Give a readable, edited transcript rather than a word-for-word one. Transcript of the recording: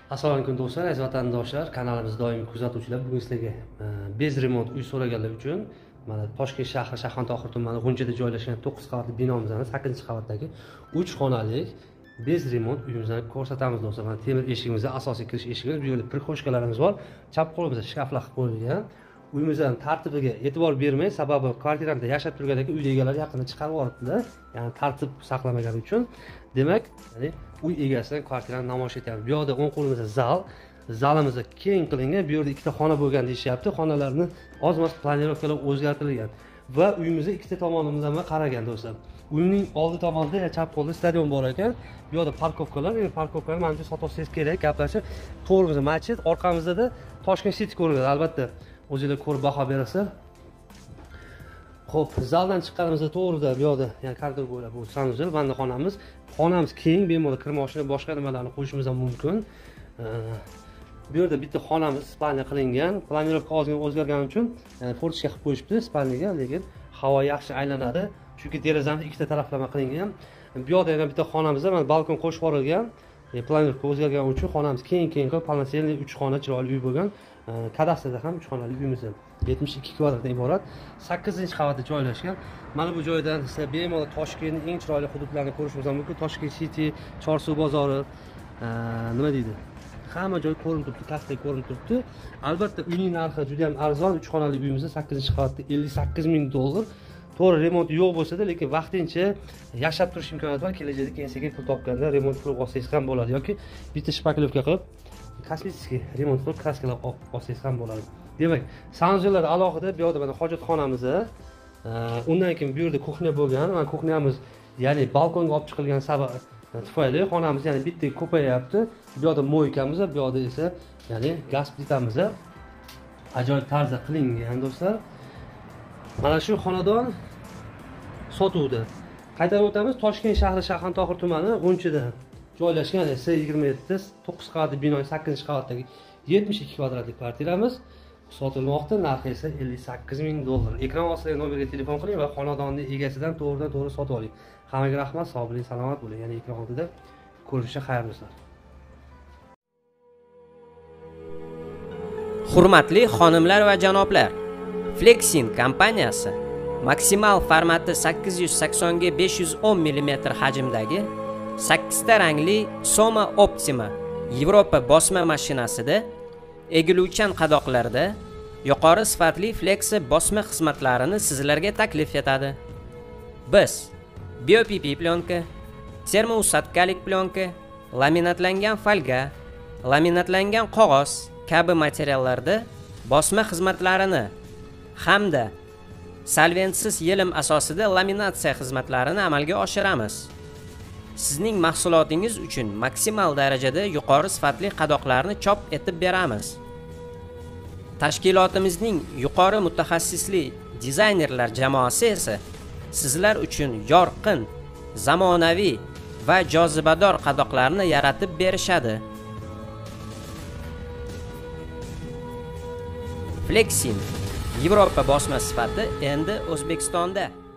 Assalomu alaykum do'stlar, aziz vatandoshlar, kanalimiz doimiy kuzatuvchilar. Bugun sizlarga bez remont uy so'raganlar uchun mana Toshkent shahri Shayxontohur tumani G'unchada joylashgan 9 qavatli binomizning 8-qavatdagi 3 xonali bez remont uyimizni ko'rsatamiz do'stlar. Mana temir eshigimizda asosiy kirish eshigimiz, bu yerda prixoshkalarimiz bor. Chap qo'limizda shkaflar qilib qo'yilgan. Uyimizning tartibiga e'tibor bermay, sababi kvartirada yashab turgandagi uy egalari yaqinda chiqarib yuboribdilar. Ya'ni tartib saqlamagani uchun. Demak, ya'ni uy egasidan kvartirani namoyish etyapmiz. Bu yerda o'ng qo'limizda zalimizda keng qilingan, bu yerda ikkita xona bo'lgan deyishyapti. Xonalarni oz-moz planirovkalar o'zgartirilgan va uyimizga ikkita tomonimizdan qaragan do'stlar. Uyning oldi tomonida chap qo'lda stadion bor ekan. Bu yerda parkovkalar, endi parkovkalar menimcha sotasiz kerak, gaplashib. To'g'rimizda masjid, orqamizda Toshkent City ko'rinadi. Albatta, o'zingizlar ko'rib baho berasizlar. Xo'p, zaldan chiqqanimizda to'g'rida bu yerda, ya'ni koridor bo'ylab bu sanuzel, vannaxonamiz. Xonamiz keng, bemalol kir mashina, boshqa nimalarni qo'yishimiz ham mumkin. Bu yerda bitta xonamiz spalnya qilingan. Planirovka ozgina o'zgargani uchun, ya'ni fortishka qilib qo'yishibdi spalniyaga, lekin havo yaxshi aylanadi. Chunki derazani ikkita taraflama qilingan. Bu yerda yana bitta xonamizda mana balkon qo'shib yuborilgan. Planirovka o'zgargani uchun xonamiz keng qilib, polnoselniy 3 xona chiroyli uy bo'lgan. Kadastrda ham 3 xonali uyimiz 72 kvadratdan iborat, 8-qavatda joylashgan. Mana bu joydan siz bemalol Toshkentning eng chiroyli hududlarini ko'rishingiz mumkin. Toshkent City, Chorsu bozori, nima deydi? Hamma joy ko'rinib turibdi, tasdek ko'rinib turibdi. Albatta, uyning narxi juda ham arzon. 3 xonali uyimizda 8-qavatda 58 ming dollar. To'g'ri, remont yo'q bo'lsa-da, lekin vaqtincha yashab turish imkoniyati bor. Kelajakda keyin pul topganda remont qilib olsangiz ham bo'ladi yoki bitta shpakilovka qilib kosmetik remont qilib kraskalar olsangiz ham bo'ladi. Demak, sanuzellar alohida, bu yerda mana hojatxonamiz, undan keyin bu yerda kuxnya bo'lgan. Mana kuxnyamiz, ya'ni balkonga olib chiqilgan sabab tufayli xonamiz yana bitta ko'payapti. Bu yerda moykamiz, bu yerda esa ya'ni gaz plitamiz ajoyib tarzda qilingan do'stlar. Mana shu xonadon sotuvda. Qaytarib o'tamiz, Toshkent shahri Shayxontohur tumani G'unchada joylashgan S27 9 qavatli bino 8-qavatdagi 72 kvadratli kvartiramiz sotilmoqda. Narxi esa 58 ming dollar. Ekran ostidagi nomerga telefon qiling va xonadonning egasidan to'g'ridan-to'g'ri sotib oling. Hammaga rahmat, sog' bo'ling, salomat bo'ling. Ya'ni ekran oldida ko'rishga xayr do'stlar. Hurmatli xonimlar va janoblar, Flexin kompaniyasi maksimal formati 880 ga 510 mm hajmdagi 8 ta rangli Soma Optima Yevropa bosma mashinasida egiluvchan qadoqlarda yuqori sifatli Flexi bosma xizmatlarini sizlarga taklif etadi. Biz BioPP plyonka, termousatkalik plyonka, laminatlangan folga, laminatlangan qog'oz kabi materiallarda bosma xizmatlarini hamda solventsiz yelim asosida laminatsiya xizmatlarini amalga oshiramiz. Sizning mahsulotingiz uchun maksimal darajada yuqori sifatli qadoqlarni chop etib beramiz. Tashkilotimizning yuqori mutaxassisli dizaynerlar jamoasi esa sizlar uchun yorqin, zamonaviy va jozibador qadoqlarni yaratib berishadi. Flexin Yevropa bosma sifati endi O'zbekistonda.